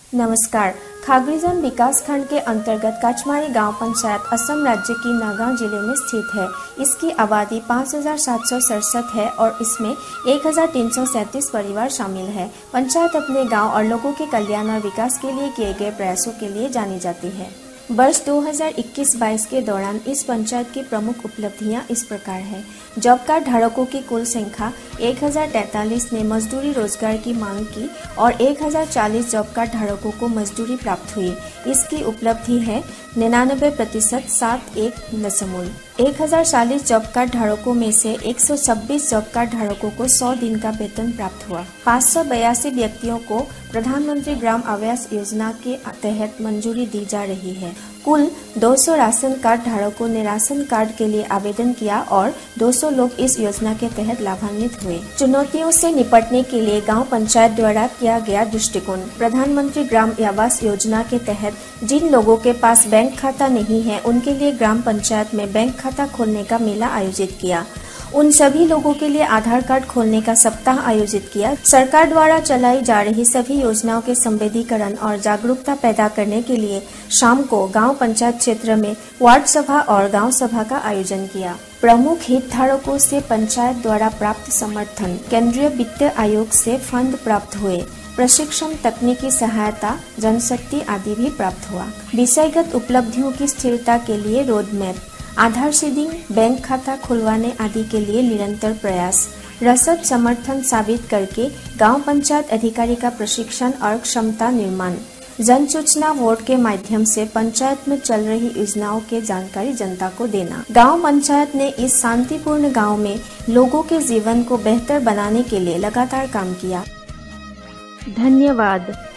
नमस्कार। खागरिजान विकास खंड के अंतर्गत काचमारी गांव पंचायत असम राज्य की नगांव जिले में स्थित है। इसकी आबादी 5767 है और इसमें 1337 परिवार शामिल है। पंचायत अपने गांव और लोगों के कल्याण और विकास के लिए किए गए प्रयासों के लिए जानी जाती है। वर्ष 2021-22 के दौरान इस पंचायत की प्रमुख उपलब्धियां इस प्रकार है। जॉब कार्ड धारकों की कुल संख्या 1043 ने मजदूरी रोजगार की मांग की और 1040 जॉब कार्ड धारकों को मजदूरी प्राप्त हुई। इसकी उपलब्धि है 99% 1040 जॉब कार्ड धारकों में से 126 जॉब कार्ड धारकों को 100 दिन का वेतन प्राप्त हुआ। 582 व्यक्तियों को प्रधानमंत्री ग्राम आवास योजना के तहत मंजूरी दी जा रही है। कुल 200 राशन कार्ड धारकों ने राशन कार्ड के लिए आवेदन किया और 200 लोग इस योजना के तहत लाभान्वित हुए। चुनौतियों से निपटने के लिए गांव पंचायत द्वारा किया गया दृष्टिकोण। प्रधानमंत्री ग्राम आवास योजना के तहत जिन लोगों के पास बैंक खाता नहीं है, उनके लिए ग्राम पंचायत में बैंक खाता खोलने का मेला आयोजित किया। उन सभी लोगों के लिए आधार कार्ड खोलने का सप्ताह आयोजित किया। सरकार द्वारा चलाई जा रही सभी योजनाओं के संवेदीकरण और जागरूकता पैदा करने के लिए शाम को गांव पंचायत क्षेत्र में वार्ड सभा और गांव सभा का आयोजन किया। प्रमुख हितधारकों से पंचायत द्वारा प्राप्त समर्थन, केंद्रीय वित्त आयोग से फंड प्राप्त हुए, प्रशिक्षण, तकनीकी सहायता, जनशक्ति आदि भी प्राप्त हुआ। विषयगत उपलब्धियों की स्थिरता के लिए road map, Aadhaar seeding, bank खाता खुलवाने आदि के लिए निरंतर प्रयास, रसद समर्थन साबित करके गांव पंचायत अधिकारी का प्रशिक्षण और क्षमता निर्माण, जन सूचना बोर्ड के माध्यम से पंचायत में चल रही योजनाओं के जानकारी जनता को देना। गांव पंचायत ने इस शांतिपूर्ण गांव में लोगों के जीवन को बेहतर बनाने के लिए लगातार काम किया। धन्यवाद।